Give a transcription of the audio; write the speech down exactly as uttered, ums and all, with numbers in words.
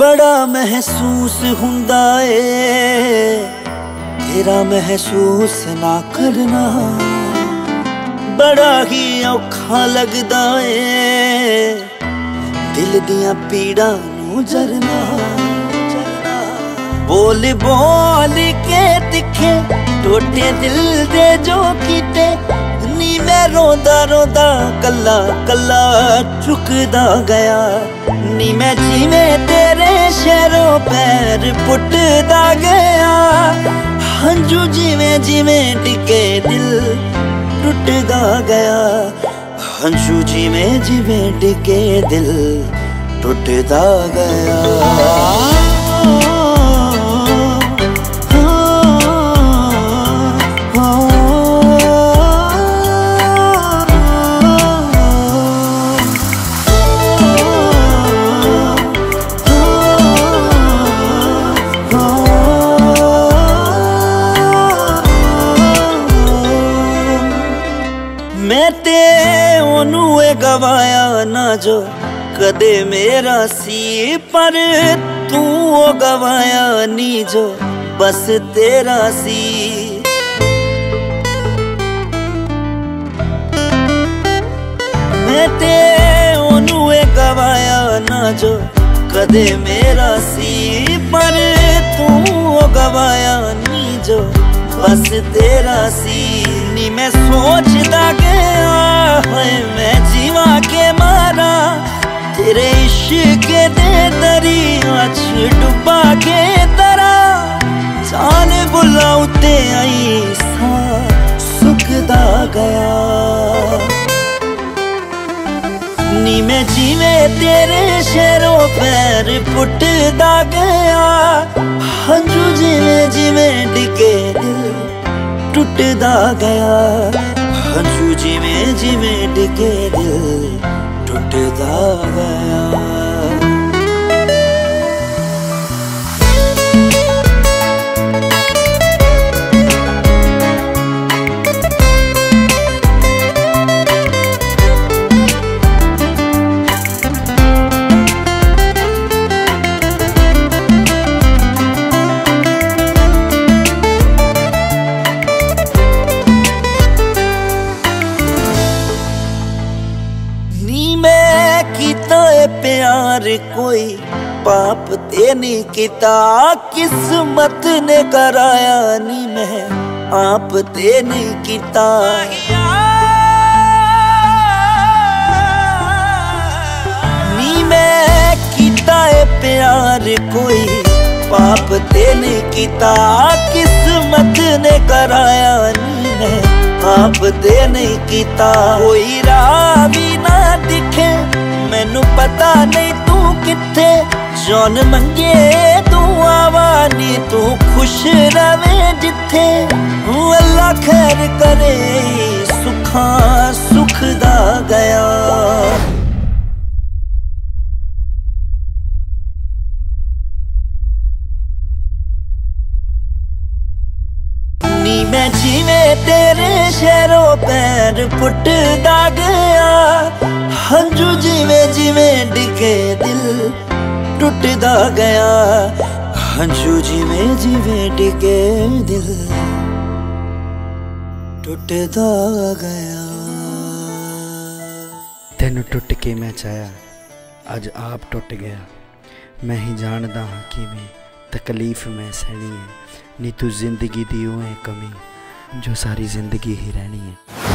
बड़ा महसूस हुंदा ए तेरा महसूस ना करना, बड़ा ही औखा लगदा ए दिल दियां पीड़ा नू जरना। बोल बोल के तिखे टोटे दिल दे जो कीते, नी मैं रोंदा रोंदा कल्ला कल्ला चुकदा गया। नी मैं जिवें तेरे शहरों पैर पुटदा गया, हंजू जिवें जिवें डिगे दिल टुटदा गया। हंजू जिवें जिवें डिगे दिल टुटदा गया। मैं ते ओनू गवाया ना जो कदे मेरा सी, पर तू ओ गवाया नी जो बस तेरा सी। मैं ते ओनू गवाया ना जो कदे मेरा सी, पर तू ओ गवाया नी जो बस तेरा सी। नी मैं सोचदा गया है मैं जीवा के मारा, तेरे इश्क दे दरिया च डुबा के तरा। जान बुला उते आई सा सुखदा गया। नी मैं जीवे तेरे शहरों पैर पुटदा गया, हंजू जिवें जिवें डिगे दिल टुटदा गया। हंजू जिवें जिवें डिगे दिल टुटदा गया। प्यार कोई पाप ते नहीं किता, किस्मत ने कराया नी मैं आप ते नहीं किता। नी मैं कीता है प्यार कोई पाप ते नहीं किता, किस्मत ने कराया नी मैं आप ते नहीं किता। कोई राह भी ना दिखे मैनू पता नहीं तू किथे, जौन मंगे तू आवा नी तू खुश रवे जिथे। अल्लाह खैर करे सुखा सुखदा गया। नी मैं जिवें तेरे शहरों पैर पुटदा गया, हंजू जिवें जिवें डिगे दिल टुटदा गया। हंजू जिवें जिवें डिगे दिल टुटदा गया। तेनू टुट के मैं चाया अज आप टुट गया। मैं ही जानदा हाँ किवें तकलीफ मैं सहनी है, नी तू जिंदगी दी उह कमी जो सारी जिंदगी ही रहनी है।